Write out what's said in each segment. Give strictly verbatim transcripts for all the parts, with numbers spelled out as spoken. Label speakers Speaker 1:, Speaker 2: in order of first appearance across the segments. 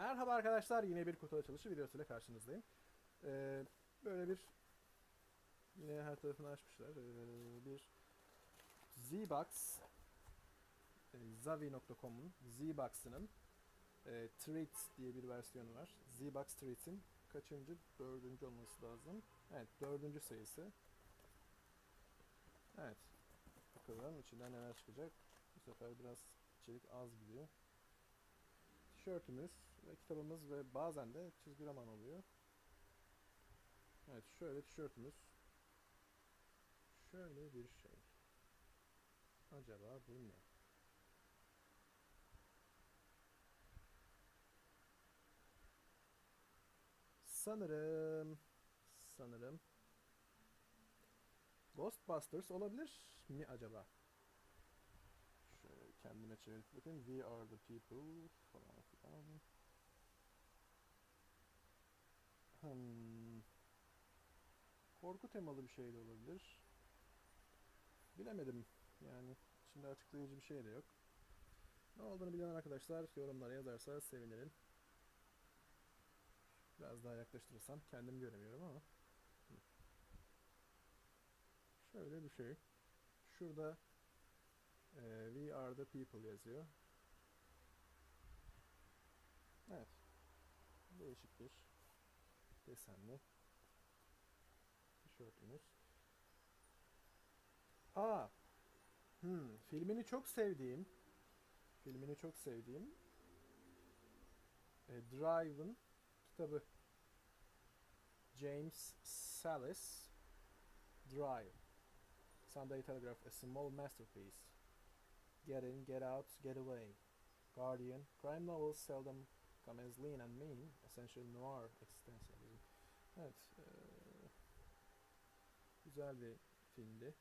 Speaker 1: Merhaba arkadaşlar, yine bir kutu açılışı videosuyla karşınızdayım. Ee, böyle bir, yine her tarafını açmışlar. Ee, bir Z-Box, e, zavi nokta com'un Z-Box'ının e, Treats diye bir versiyonu var. Z-Box Treats'in kaçıncı? Dördüncü olması lazım. Evet, dördüncü sayısı. Evet, bakalım içinden neler çıkacak. Bu sefer biraz içerik az gidiyor. Tişörtümüz ve kitabımız ve bazen de çizgi roman oluyor. Evet, şöyle tişörtümüz. Şöyle bir şey. Acaba bu ne? Sanırım, sanırım Ghostbusters olabilir mi acaba? Şöyle kendime çevirip bakayım. We are the people falan filan. Hmm. Korku temalı bir şey de olabilir. Bilemedim. Yani şimdi açıklayıcı bir şey de yok. Ne olduğunu bilen arkadaşlar yorumlara yazarsa sevinirim. Biraz daha yaklaştırırsam kendim göremiyorum ama. Şöyle bir şey. Şurada e, We are the people yazıyor. Evet. Değişik bir desenli tişörtümüz. Aa, hmm, filmini çok sevdiğim, filmini çok sevdiğim e, Drive'ın kitabı. James Sallis, Drive. Sunday Telegraph, a small masterpiece. Get in, get out, get away. Guardian, crime novels seldom come as lean and mean, essential noir existentialism. Evet, e, güzel bir filmdi.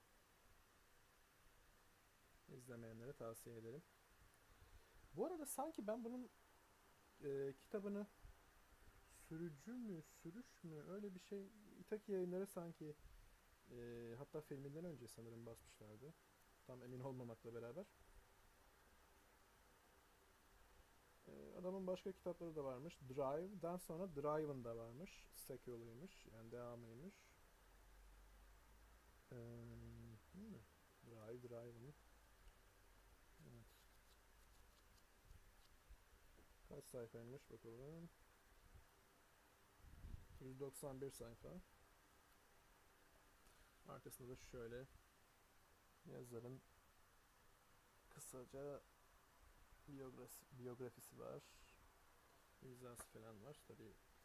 Speaker 1: İzlemeyenlere tavsiye ederim. Bu arada sanki ben bunun e, kitabını sürücü mü, sürüş mü öyle bir şey İtaki Yayınları sanki e, hatta filminden önce sanırım basmışlardı. Tam emin olmamakla beraber. E, adamın başka kitapları da varmış. Drive'dan sonra Drive'ın da varmış. Sequel'ıymış. Yani devamıymış. E, değil mi? Drive, Drive'ın. Evet. Kaç sayfaymış bakalım. yüz doksan bir sayfa. Arkasında da şöyle yazarın kısaca biyografisi, biyografisi var. İmzası falan var. Tabii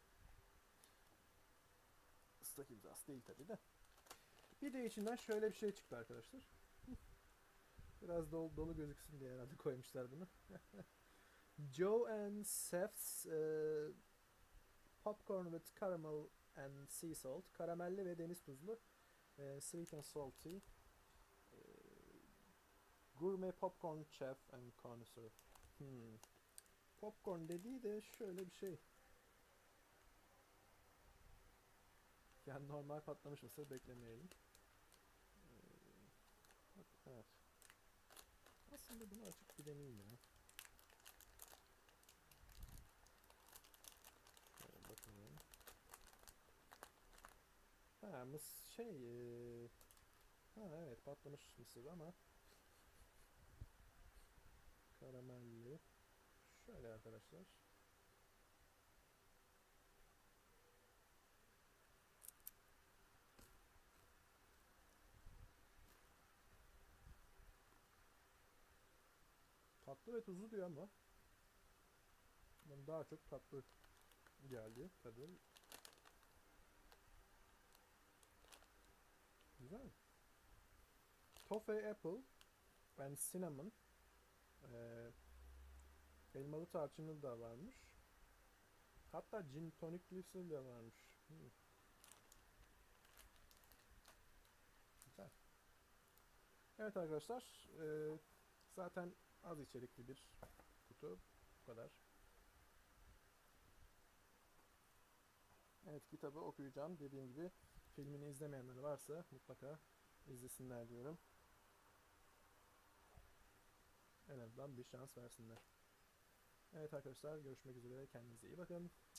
Speaker 1: ıslak imzası değil tabii de. Bir de içinden şöyle bir şey çıktı arkadaşlar. Biraz dolu, dolu gözüksün diye herhalde koymuşlar bunu. Joe and Seth's uh, Popcorn with Caramel and Sea Salt. Karamelli ve deniz tuzlu. Uh, sweet and salty. Uh, Gourmet Popcorn Chef and Connoisseur. Hmm. Popcorn dediği de şöyle bir şey. Yani normal patlamış mısır beklemeyelim. Ee, evet. Aslında bunu açıp bir deneyeyim ya. Şöyle bakalım. Ha, mıs şey ee... ha evet patlamış mısır ama karamelli. Şöyle arkadaşlar. Tatlı ve tuzlu diyor ama bana daha çok tatlı geldi tadı. Güzel. Toffee apple and cinnamon. Ee, elmalı tarçını da varmış. Hatta gin toniklisi de varmış. Hmm, güzel. Evet arkadaşlar. E, zaten az içerikli bir kutu. Bu kadar. Evet kitabı okuyacağım. Dediğim gibi filmini izlemeyenler varsa mutlaka izlesinler diyorum. En azından bir şans versinler. Evet. Evet arkadaşlar, görüşmek üzere. Kendinize iyi bakın.